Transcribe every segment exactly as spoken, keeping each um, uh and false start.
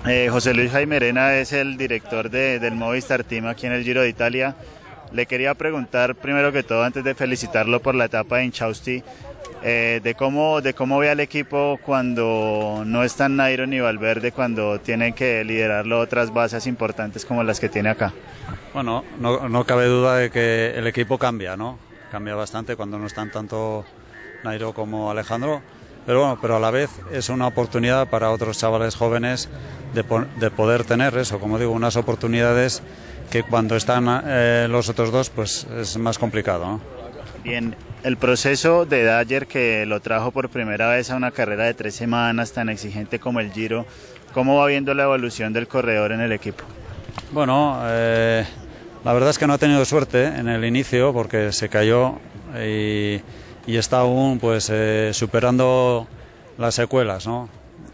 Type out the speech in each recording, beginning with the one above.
Eh, José Luis Jaime Arena es el director de, del Movistar Team aquí en el Giro de Italia. Le quería preguntar, primero que todo, antes de felicitarlo por la etapa de Inchausti, eh, de cómo de cómo ve al equipo cuando no están Nairo ni Valverde, cuando tienen que liderarlo otras bases importantes como las que tiene acá. Bueno, no, no cabe duda de que el equipo cambia, ¿no? Cambia bastante cuando no están tanto Nairo como Alejandro. Pero bueno, pero a la vez es una oportunidad para otros chavales jóvenes de, de poder tener eso, como digo, unas oportunidades que cuando están eh, los otros dos, pues es más complicado, ¿no? Bien, el proceso de Dyer, que lo trajo por primera vez a una carrera de tres semanas tan exigente como el Giro, ¿cómo va viendo la evolución del corredor en el equipo? Bueno, eh, la verdad es que no ha tenido suerte en el inicio porque se cayó y... y está aún pues eh, superando las secuelas, ¿no?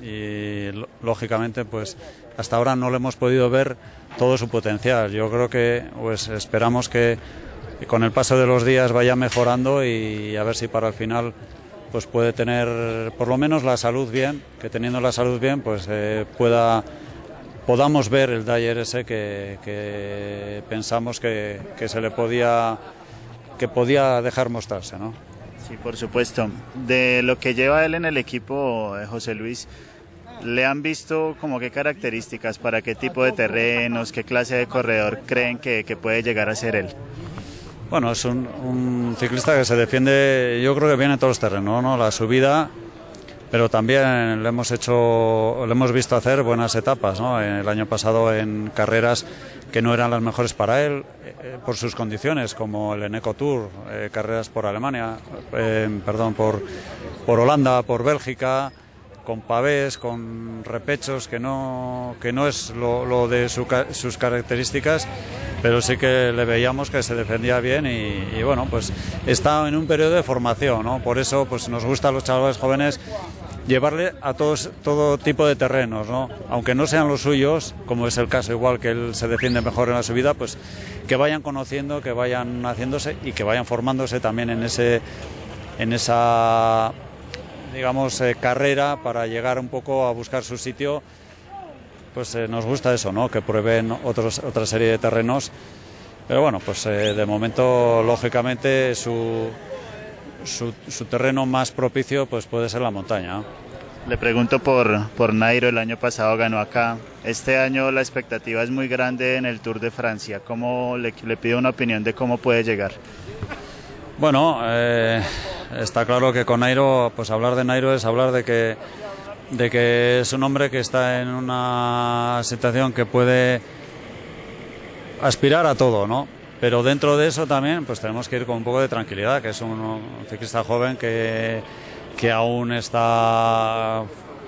Y lógicamente pues hasta ahora no le hemos podido ver todo su potencial. Yo creo que pues esperamos que con el paso de los días vaya mejorando y a ver si para el final pues puede tener por lo menos la salud bien, que teniendo la salud bien pues eh, pueda podamos ver el Dyer ese que, que pensamos que, que se le podía que podía dejar mostrarse, ¿no? Sí, por supuesto. De lo que lleva él en el equipo, José Luis, ¿le han visto como qué características, para qué tipo de terrenos, qué clase de corredor creen que, que puede llegar a ser él? Bueno, es un, un ciclista que se defiende, yo creo que viene en todos los terrenos, ¿no? La subida, pero también le hemos hecho, le hemos visto hacer buenas etapas, ¿no? El año pasado en carreras que no eran las mejores para él, eh, por sus condiciones, como el Eneco Tour, eh, carreras por Alemania, eh, perdón, por, por Holanda, por Bélgica, con pavés, con repechos, que no, que no es lo, lo de su, sus características, pero sí que le veíamos que se defendía bien y, y bueno, pues está en un periodo de formación, ¿no? Por eso pues nos gusta a los chavales jóvenes llevarle a todos todo tipo de terrenos, ¿no? Aunque no sean los suyos, como es el caso igual que él se defiende mejor en la subida, pues que vayan conociendo, que vayan haciéndose y que vayan formándose también en ese en esa digamos eh, carrera para llegar un poco a buscar su sitio. Pues eh, nos gusta eso, ¿no? Que prueben otros otra serie de terrenos, pero bueno, pues eh, de momento lógicamente su Su, su terreno más propicio pues puede ser la montaña, ¿no? Le pregunto por, por Nairo, el año pasado ganó acá. Este año la expectativa es muy grande en el Tour de Francia. ¿Cómo le, le pido una opinión de cómo puede llegar? Bueno, eh, está claro que con Nairo, pues hablar de Nairo es hablar de que, de que es un hombre que está en una situación que puede aspirar a todo, ¿no? Pero dentro de eso también pues tenemos que ir con un poco de tranquilidad, que es un, un ciclista joven que, que aún está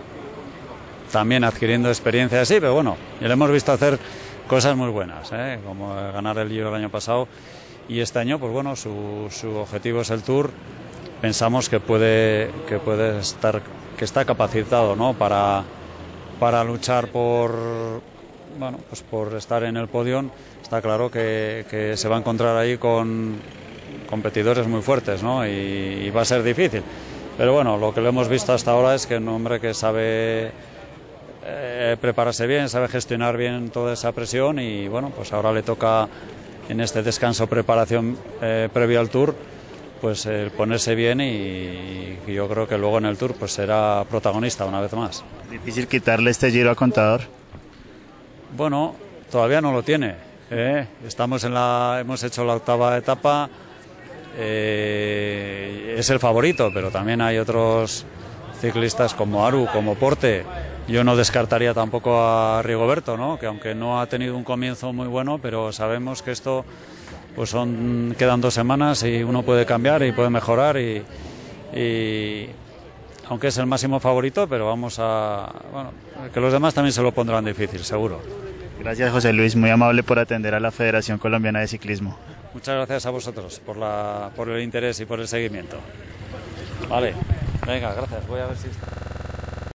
también adquiriendo experiencia así, pero bueno, y le hemos visto hacer cosas muy buenas, ¿eh? Como ganar el Giro el año pasado, y este año pues bueno, su, su objetivo es el Tour. Pensamos que puede, que puede estar, que está capacitado, ¿no? para, para luchar por, bueno, pues por estar en el podio. Está claro que, que se va a encontrar ahí con competidores muy fuertes, ¿no? Y, y va a ser difícil. Pero bueno, lo que lo hemos visto hasta ahora es que es un hombre que sabe eh, prepararse bien, sabe gestionar bien toda esa presión y bueno, pues ahora le toca en este descanso preparación eh, previo al Tour, pues eh, ponerse bien y, y yo creo que luego en el Tour pues será protagonista una vez más. ¿Difícil quitarle este Giro a Contador? Bueno, todavía no lo tiene. Eh, estamos en la, hemos hecho la octava etapa, eh, es el favorito, pero también hay otros ciclistas como Aru, como Porte. Yo no descartaría tampoco a Rigoberto, ¿no? Que aunque no ha tenido un comienzo muy bueno, pero sabemos que esto pues son quedan dos semanas y uno puede cambiar y puede mejorar y, y aunque es el máximo favorito, pero vamos a bueno, que los demás también se lo pondrán difícil, seguro. Gracias, José Luis, muy amable por atender a la Federación Colombiana de Ciclismo. Muchas gracias a vosotros por, la, por el interés y por el seguimiento. Vale, venga, gracias. Voy a ver si está...